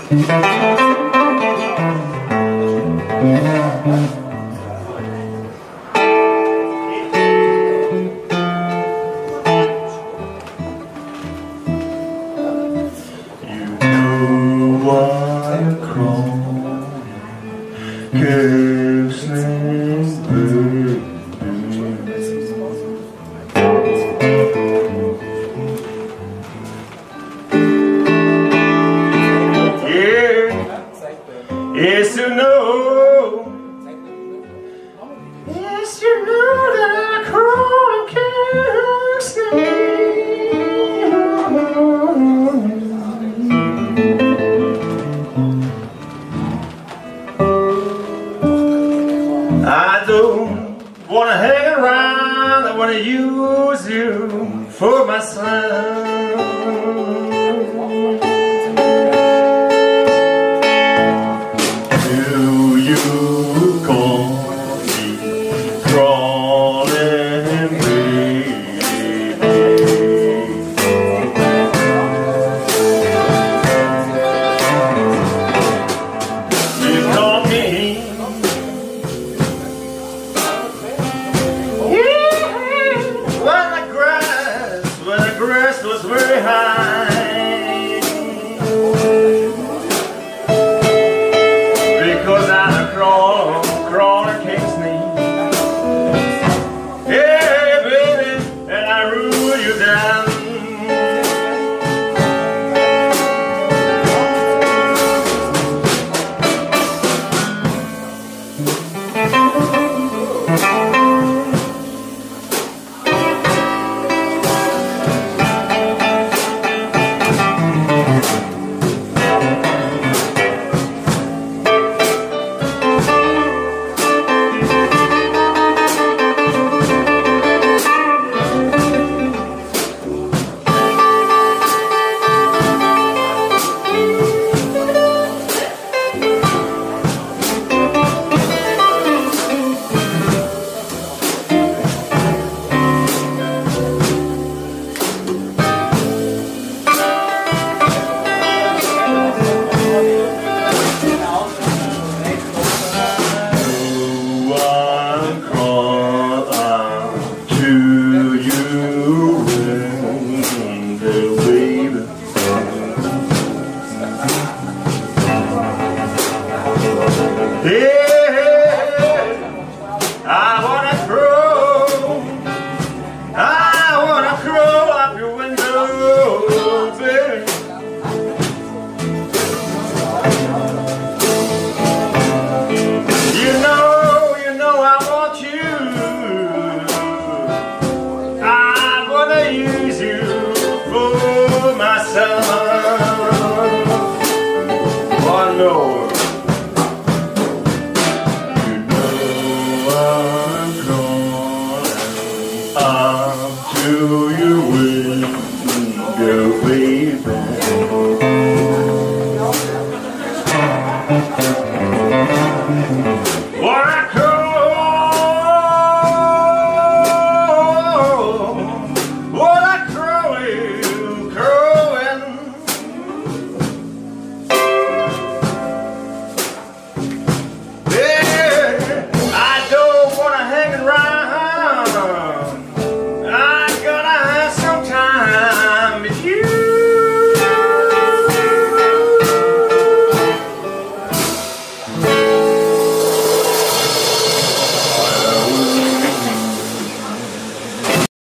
Yes, you know that I crawl and can't sleep. I don't wanna hang around, I wanna use you for myself. Was very high, because I crawl and can't sneeze. Yeah, baby, and I rule you down. I wanna crawl up your window, baby. You know I want you. I wanna use you for myself. Oh no.